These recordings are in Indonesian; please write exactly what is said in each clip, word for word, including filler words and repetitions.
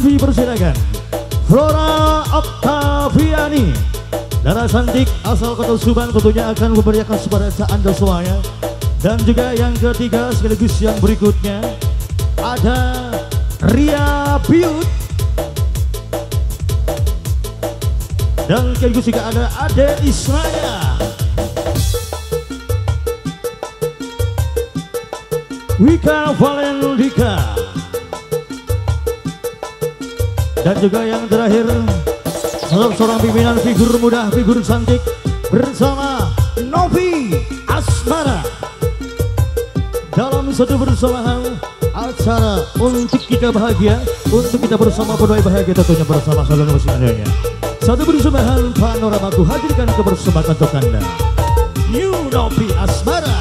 dipersilakan Flora Octaviani, darah cantik asal kota Subang, tentunya akan memberikan kepada Anda semuanya. Dan juga yang ketiga sekaligus yang berikutnya ada Ria Biut, dan sekaligus juga ada Ade Ismaya, Wika Valendika, dan juga yang terakhir seorang pimpinan figur muda, figur cantik bersama Novi Asmara dalam satu bersamaan acara untuk kita bahagia, untuk kita bersama berdoa bahagia tentunya bersama saluran musik Indonesia. Satu bersamaan panorama ku hadirkan kebersamaan untuk Anda. New Novi Asmara,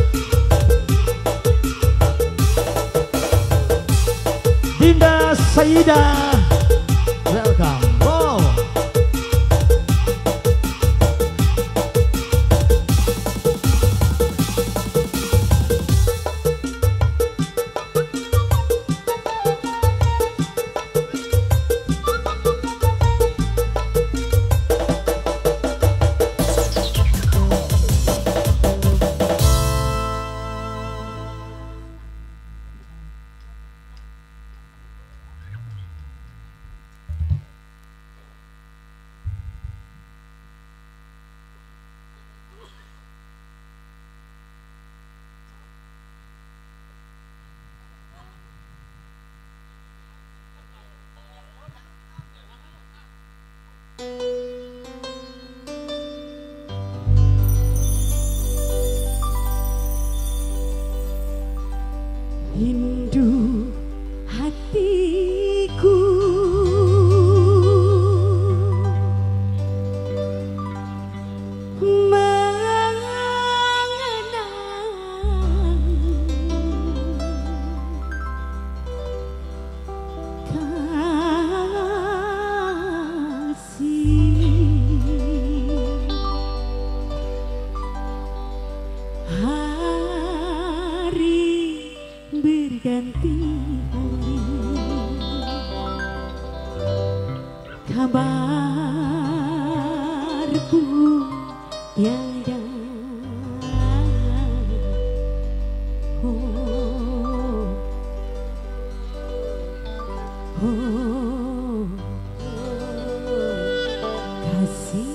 Dinda Saida, welcome. Wow. Rindu hatiku mengenang kasih. Berganti hari, kabarku tiada. Oh, oh, kasih.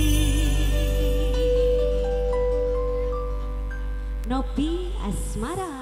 Novi Asmara.